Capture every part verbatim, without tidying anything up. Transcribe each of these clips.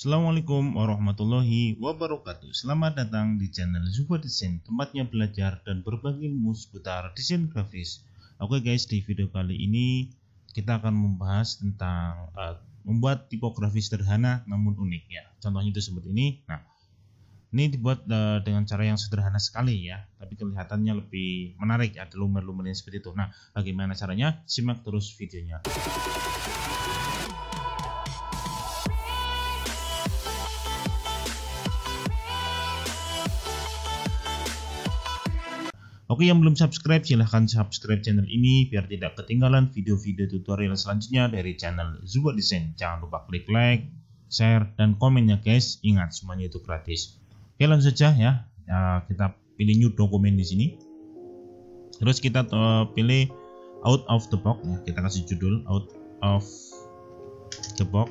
Assalamualaikum warahmatullahi wabarakatuh. Selamat datang di channel Zuba Desain, tempatnya belajar dan berbagi ilmu seputar desain grafis. Oke guys, di video kali ini kita akan membahas tentang uh, membuat tipografi sederhana namun unik ya. Contohnya itu seperti ini. Nah, ini dibuat uh, dengan cara yang sederhana sekali ya, tapi kelihatannya lebih menarik, ada lumer-lumernya seperti itu. Nah, bagaimana caranya? Simak terus videonya. Oke, yang belum subscribe silahkan subscribe channel ini biar tidak ketinggalan video-video tutorial selanjutnya dari channel Zuba Desain. Jangan lupa klik like, share, dan komennya guys. Ingat, semuanya itu gratis. Oke, langsung saja ya. Nah, kita pilih new dokumen di sini. Terus kita uh, pilih out of the box ya. Kita kasih judul out of the box.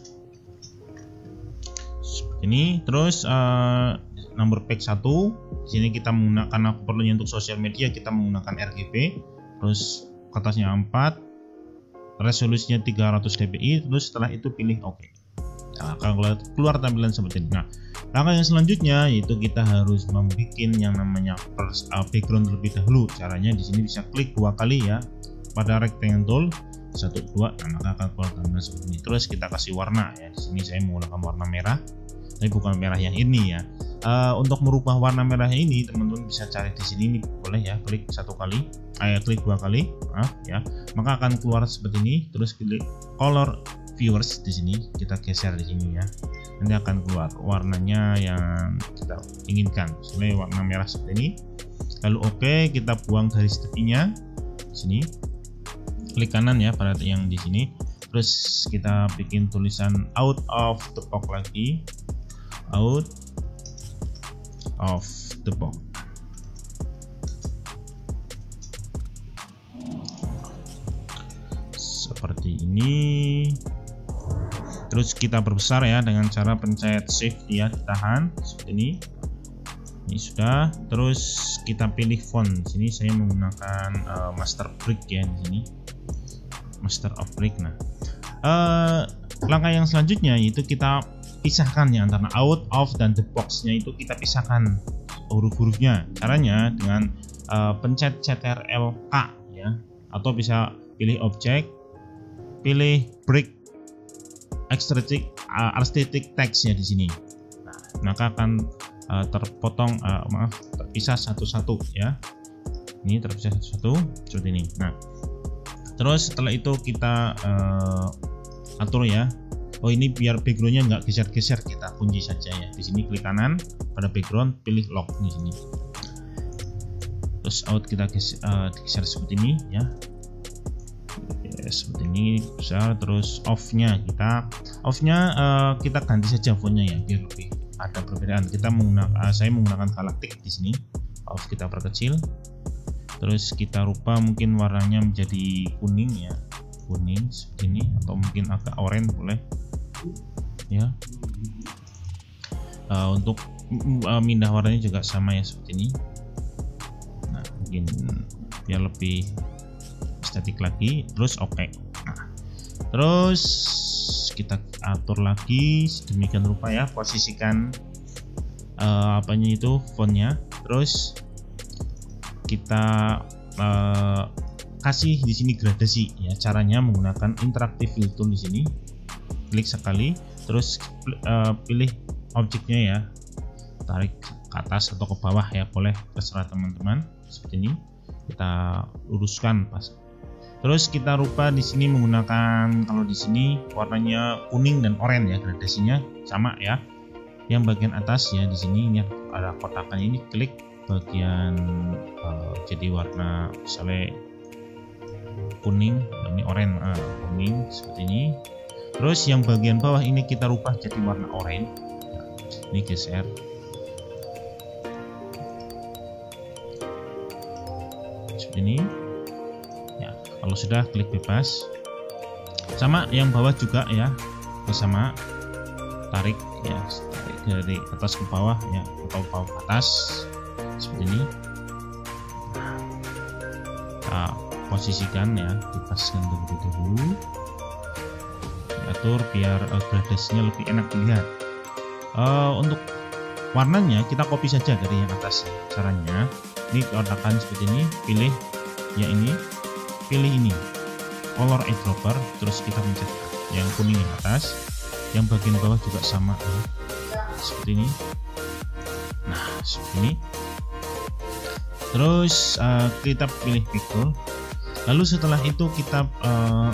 Seperti ini. Terus uh, nomor page satu. Di sini kita menggunakan, perlunya untuk sosial media kita menggunakan R G B. Terus kertasnya empat, resolusinya tiga ratus dpi. Terus setelah itu pilih OK. Nah, akan keluar tampilan seperti ini. Nah, langkah yang selanjutnya yaitu kita harus membuat yang namanya background terlebih dahulu. Caranya di sini bisa klik dua kali ya pada rectangle tool satu dua, nah, maka akan keluar tampilan seperti ini. Terus kita kasih warna ya. Di sini saya menggunakan warna merah, tapi bukan merah yang ini ya. Uh, untuk merubah warna merah ini teman-teman bisa cari di sini, ini boleh ya, klik satu kali, eh, klik dua kali, maaf ya, maka akan keluar seperti ini. Terus klik color viewers di sini, kita geser di sini ya, nanti akan keluar warnanya yang kita inginkan, misalnya warna merah seperti ini. Lalu oke, okay, kita buang garis tepinya di sini, klik kanan ya pada yang di sini. Terus kita bikin tulisan out of the box lagi, out of the box. Seperti ini. Terus kita perbesar ya dengan cara pencet shift ya, ditahan seperti ini. Ini sudah. Terus kita pilih font. Di sini saya menggunakan uh, master brick ya di sini. Master of brick. Nah, uh, langkah yang selanjutnya yaitu kita pisahkan ya antara out of dan the box nya, itu kita pisahkan huruf-hurufnya. Caranya dengan uh, pencet Ctrl K ya, atau bisa pilih objek, pilih break aesthetic uh, aesthetic text ya di sini. Nah, maka akan uh, terpotong uh, maaf terpisah satu-satu ya. Ini terpisah satu-satu seperti ini. Nah, terus setelah itu kita uh, atur ya. Oh, ini biar backgroundnya nggak geser-geser, kita kunci saja ya. Di sini klik kanan pada background, pilih lock di sini. Terus out kita geser, uh, geser seperti ini ya. Oke, seperti ini besar. Terus off-nya kita off-nya uh, kita ganti saja fontnya ya biar lebih ada perbedaan. Kita menggunakan uh, saya menggunakan galaktik di sini. Off kita perkecil. Terus kita rubah mungkin warnanya menjadi kuning ya. Kuning seperti ini, atau mungkin agak oranye boleh ya. Uh, untuk uh, pindah warnanya juga sama ya seperti ini. Nah, mungkin biar lebih estetik lagi. Terus oke. Okay. Nah, terus kita atur lagi sedemikian rupa ya, posisikan uh, apanya itu fontnya. Terus kita uh, kasih di sini gradasi ya. Caranya menggunakan interactive fill tool di sini. Klik sekali, terus uh, pilih objeknya ya. Tarik ke atas atau ke bawah ya, boleh, terserah teman-teman. Seperti ini. Kita luruskan pas. Terus kita rubah di sini menggunakan, kalau di sini warnanya kuning dan oranye ya, gradasinya sama ya. Yang bagian atas ya di sini ini ada kotakannya, ini klik bagian uh, jadi warna misalnya kuning, ini oranye, uh, kuning seperti ini. Terus yang bagian bawah ini kita rubah jadi warna oranye. Ini geser. Seperti ini. Ya, kalau sudah klik bebas. Sama yang bawah juga ya, sama. Tarik ya, tarik dari atas ke bawah ya, atau bawah ke atas seperti ini. Nah, posisikan ya, dipaskan terlebih dahulu, diatur biar uh, gradasinya lebih enak dilihat. Uh, untuk warnanya kita copy saja dari yang atas. Caranya ini kotakan seperti ini, pilih ya ini, pilih ini color eyedropper, terus kita pencet yang kuning yang atas, yang bagian bawah juga sama ya, seperti ini. Nah seperti ini. Terus uh, kita pilih picture. Lalu setelah itu kita uh,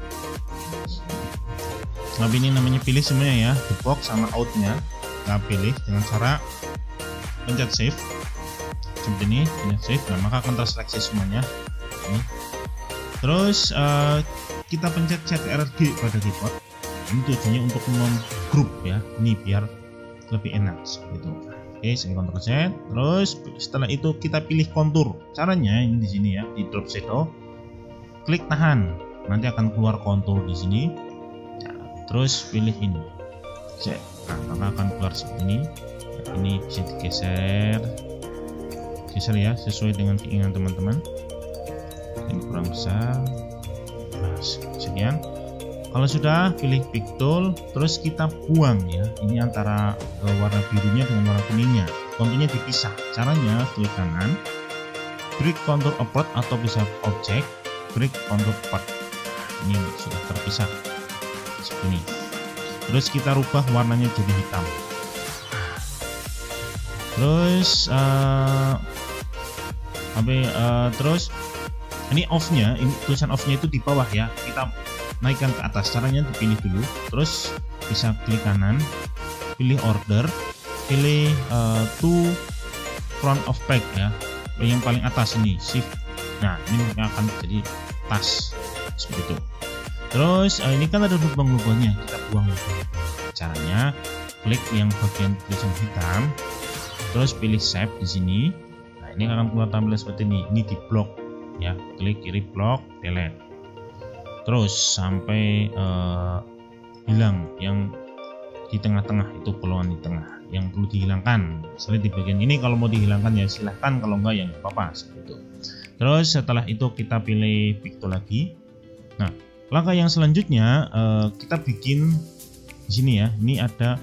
nah ini namanya pilih semuanya ya, the box sama outnya kita pilih dengan cara pencet save seperti ini, pencet save. Nah maka akan terseleksi semuanya ini. Terus uh, kita pencet C T R G pada keyboard. Ini tujuannya untuk menggroup ya, ini biar lebih enak seperti itu. Oke, saya Ctrl Z. Terus setelah itu kita pilih kontur. Caranya ini di sini ya, di drop shadow, klik tahan, nanti akan keluar kontur di sini. Nah, terus pilih ini, nah, maka akan keluar seperti ini. Nah, ini bisa digeser, geser ya, sesuai dengan keinginan teman-teman. Ini kurang besar. Nah, sekian. Kalau sudah, pilih pick tool, terus kita buang ya. Ini antara uh, warna birunya dengan warna kuningnya. Konturnya dipisah. Caranya klik kanan, break contour apart atau bisa object, break contour apart. Ini sudah terpisah seperti ini. Terus kita rubah warnanya jadi hitam. Terus, uh, sampai uh, terus ini off-nya, ini tulisan off-nya itu di bawah ya. Kita naikkan ke atas. Caranya dipilih dulu, terus bisa klik kanan, pilih order, pilih uh, to front of pack ya, yang paling atas ini shift. Nah ini akan jadi tas seperti itu. Terus uh, ini kan ada lubang-lubangnya, kita buang lubang. Caranya klik yang bagian tulisan hitam, terus pilih save di sini. Nah ini akan keluar tampilan seperti ini. Ini di blok ya, klik kiri blok, delete. Terus sampai uh, hilang yang di tengah-tengah, itu bolongan di tengah yang perlu dihilangkan. Selain di bagian ini kalau mau dihilangkan ya silahkan, kalau enggak ya nggak apa-apa seperti itu. Terus setelah itu kita pilih picture lagi. Nah langkah yang selanjutnya uh, kita bikin di sini ya. Ini ada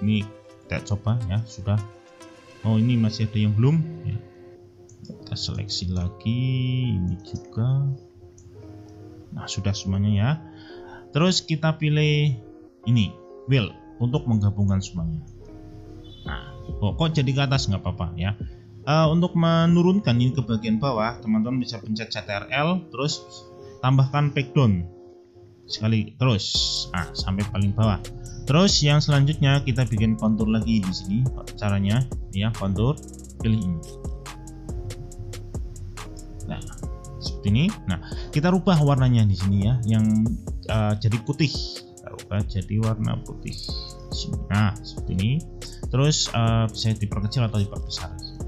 Ini kita coba ya, sudah. Oh, ini masih ada yang belum ya. Kita seleksi lagi, ini juga. Nah, sudah semuanya ya. Terus kita pilih ini wheel untuk menggabungkan semuanya. Nah, oh, kok jadi ke atas nggak apa-apa ya. Uh, untuk menurunkan ini ke bagian bawah, teman-teman bisa pencet Ctrl L, terus tambahkan back down sekali terus, ah sampai paling bawah. Terus yang selanjutnya kita bikin kontur lagi di sini. Caranya ya, kontur, pilih ini. Nah, seperti ini. Nah, kita rubah warnanya di sini ya, yang uh, jadi putih. Kita rubah jadi warna putih. Sini. Nah, seperti ini. Terus uh, bisa diperkecil atau diperbesar.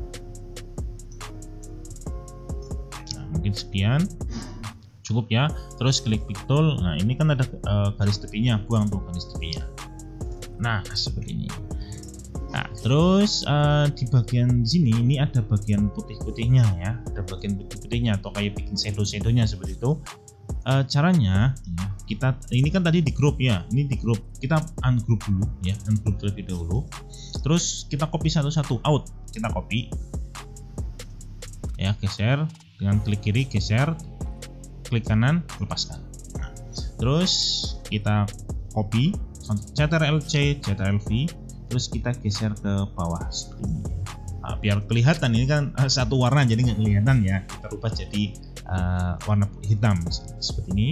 Nah, mungkin sekian. Cukup ya. Terus klik pick tool. Nah, ini kan ada uh, garis tepinya, buang tuh garis tepinya. Nah, seperti ini. Nah, terus uh, di bagian sini ini ada bagian putih-putihnya ya, ada bagian putih-putihnya atau kayak bikin shadow-shadownya seperti itu. Uh, caranya ya, kita ini kan tadi di group ya, ini di group, kita ungroup dulu ya, ungroup terlebih dahulu. Terus kita copy satu-satu, out, kita copy ya, geser dengan klik kiri, geser, klik kanan, lepaskan. Nah, terus kita copy, Ctrl C, Ctrl V, terus kita geser ke bawah seperti ini. Nah, biar kelihatan ini kan uh, satu warna jadi nggak kelihatan ya, kita rubah jadi uh, warna hitam seperti ini.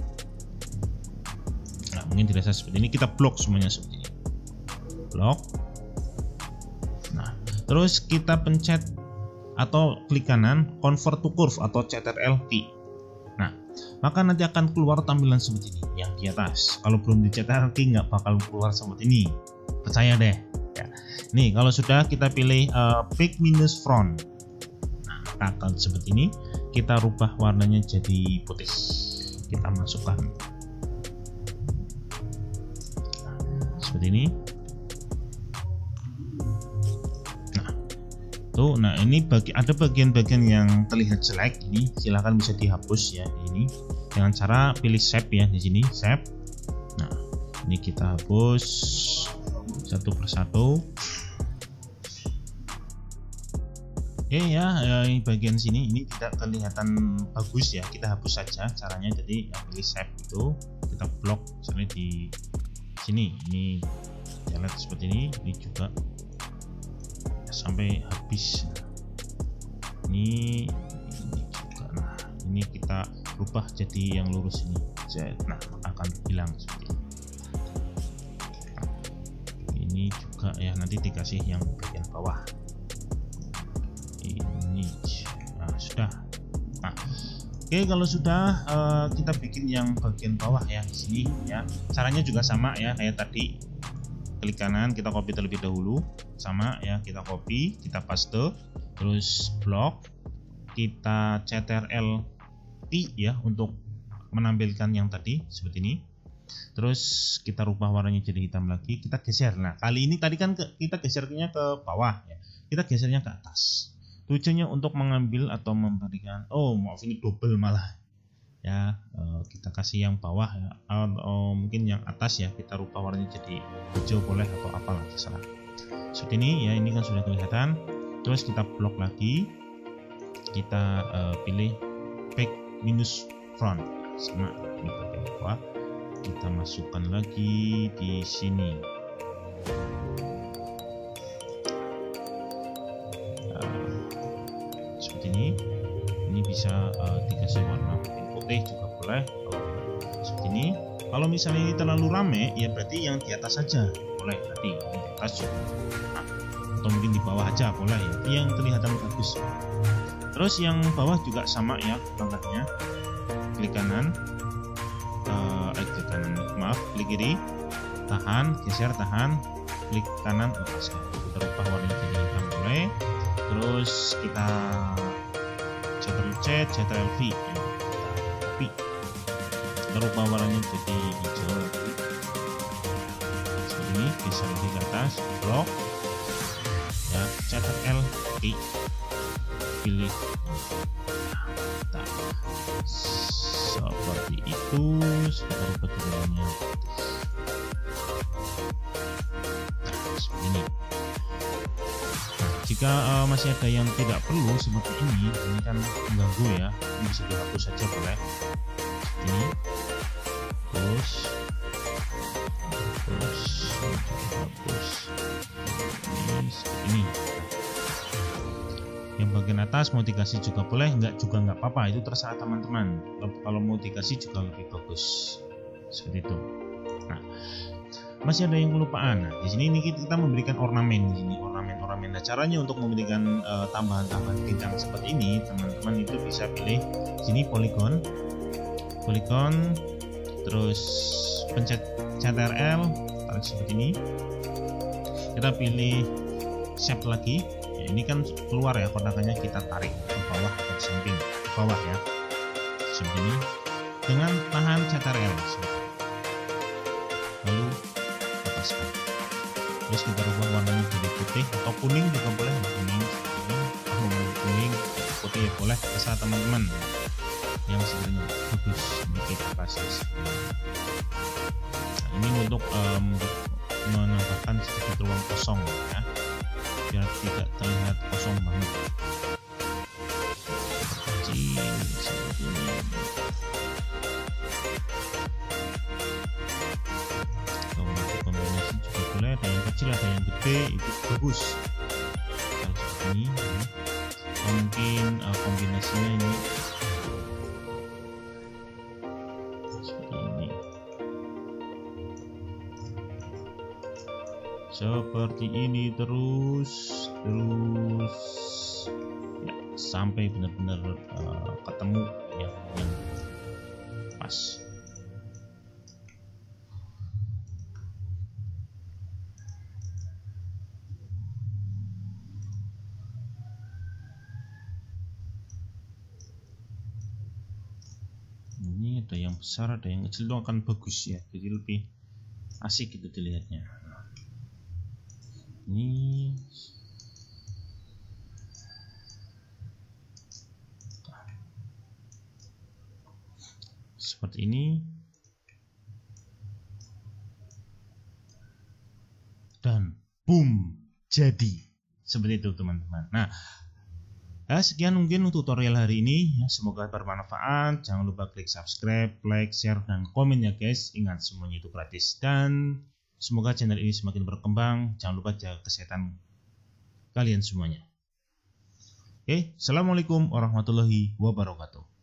Nah, mungkin dirasa seperti ini, kita blok semuanya seperti ini, blok. Nah, terus kita pencet atau klik kanan convert to curve atau Ctrl T. Nah, maka nanti akan keluar tampilan seperti ini yang di atas. Kalau belum di Ctrl T nggak bakal keluar seperti ini, percaya deh ya. Nih, kalau sudah kita pilih uh, back minus front, nah, maka akan seperti ini. Kita rubah warnanya jadi putih, kita masukkan nah, seperti ini. Nah, tuh, nah ini bagi ada bagian-bagian yang terlihat jelek, ini silahkan bisa dihapus ya. Ini dengan cara pilih shape ya, di sini shape. Nah, ini kita hapus satu persatu. Oke ya, ini bagian sini ini tidak kelihatan bagus ya, kita hapus saja caranya. Jadi ya, pilih shape itu, kita blok misalnya di sini, ini ya, lihat seperti ini, ini juga ya, sampai habis. Ini, ini juga, nah ini kita rubah jadi yang lurus ini, nah akan hilang seperti ini. Ini juga ya, nanti dikasih yang bagian bawah ini. Nah, sudah. Nah, oke, kalau sudah uh, kita bikin yang bagian bawah ya di sini ya. Caranya juga sama ya kayak tadi. Klik kanan, kita copy terlebih dahulu, sama ya, kita copy, kita paste, terus blok, kita Ctrl T ya untuk menampilkan yang tadi seperti ini. Terus kita rubah warnanya jadi hitam lagi, kita geser. Nah, kali ini tadi kan ke, kita gesernya ke bawah ya, kita gesernya ke atas. Tujuannya untuk mengambil atau memberikan, oh maaf ini double malah ya, uh, kita kasih yang bawah ya, atau mungkin yang atas ya, kita rubah warnanya jadi hijau boleh atau apalah terserah. Seperti ini ya, ini kan sudah kelihatan. Terus kita blok lagi, kita uh, pilih back minus front, sama ini bagian bawah. Kita masukkan lagi di sini. Nah, seperti ini. Ini bisa uh, dikasih warna putih juga boleh. Seperti ini. Kalau misalnya ini terlalu rame, ya berarti yang di atas saja boleh. Nanti di atas juga. Nah, atau mungkin di bawah aja boleh ya. Itu yang kelihatan bagus. Terus yang bawah juga sama ya langkahnya. Klik kanan. Uh, eh, klik kanan, maaf, klik kiri, tahan, geser, tahan, klik kanan, lepaskan. Kita rubah warnanya jadi hitam boleh. Terus kita Ctrl C, Ctrl V, ya. Copy. Kita rubah warnanya jadi hijau. Seperti ini, geser lagi ke atas, blok, ya, Ctrl T, pilih. Nah, seperti itu. Kita rubah warnanya. seperti ini. Nah, jika uh, masih ada yang tidak perlu seperti ini, ini kan mengganggu ya, ini bisa dihapus saja boleh. Ini terus terus hapus ini seperti ini. Yang bagian atas mau dikasih juga boleh, enggak juga nggak apa-apa, itu terserah teman-teman. Kalau mau dikasih juga lebih bagus seperti itu. Nah, masih ada yang kelupaan. Nah, di sini ini kita memberikan ornamen di sini, ornamen-ornamen. Nah, caranya untuk memberikan uh, tambahan-tambahan bintang seperti ini, teman-teman itu bisa pilih sini polygon, polygon, terus pencet Ctrl, tarik seperti ini. Kita pilih shape lagi. Ya, ini kan keluar ya kotakannya, kita tarik ke bawah ke samping, ke bawah ya, seperti ini. Dengan tahan Ctrl, lalu lepaskan. Terus kita rubah warnanya jadi putih atau kuning juga boleh, kuning seperti ini. Kalau mau kuning, putih ya boleh, terserah teman-teman yang sebenarnya bagus. Ini kita kasih. Nah, ini untuk um, menambahkan sedikit ruang kosong ya, biar tidak terlihat kosong banget. Kecil seperti ini. Kalau untuk kombinasi juga boleh, ada yang kecil ada yang gede, itu bagus. Kalau seperti ini ya. Mungkin uh, kombinasinya ini seperti ini, seperti ini terus terus ya, sampai benar-benar uh, ketemu yang, yang pas. Ini ada yang besar, ada yang kecil, itu akan bagus ya, jadi lebih asik gitu dilihatnya. Ini seperti ini, dan boom, jadi seperti itu teman-teman. Nah, ya, sekian mungkin tutorial hari ini ya, semoga bermanfaat. Jangan lupa klik subscribe, like, share, dan komen ya guys. Ingat semuanya itu gratis, dan semoga channel ini semakin berkembang. Jangan lupa jaga kesehatan kalian semuanya. Oke, assalamualaikum warahmatullahi wabarakatuh.